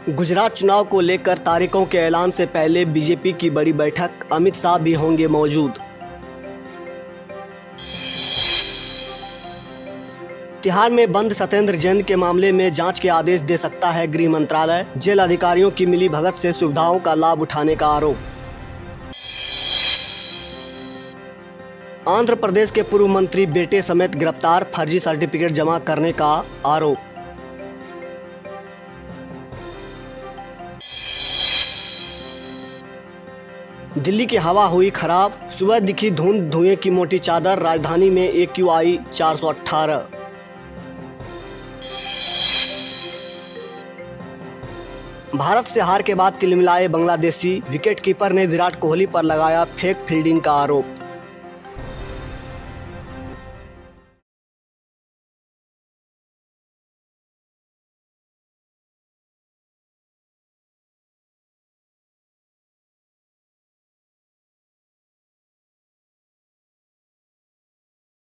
गुजरात चुनाव को लेकर तारीखों के ऐलान से पहले बीजेपी की बड़ी बैठक, अमित शाह भी होंगे मौजूद। तिहाड़ में बंद सत्येंद्र जैन के मामले में जांच के आदेश दे सकता है गृह मंत्रालय, जेल अधिकारियों की मिली भगत से सुविधाओं का लाभ उठाने का आरोप। आंध्र प्रदेश के पूर्व मंत्री बेटे समेत गिरफ्तार, फर्जी सर्टिफिकेट जमा करने का आरोप। दिल्ली की हवा हुई खराब, सुबह दिखी धुंध धुएं की मोटी चादर, राजधानी में AQI 418। भारत से हार के बाद तिलमिलाए बांग्लादेशी, विकेटकीपर ने विराट कोहली पर लगाया फेक फील्डिंग का आरोप।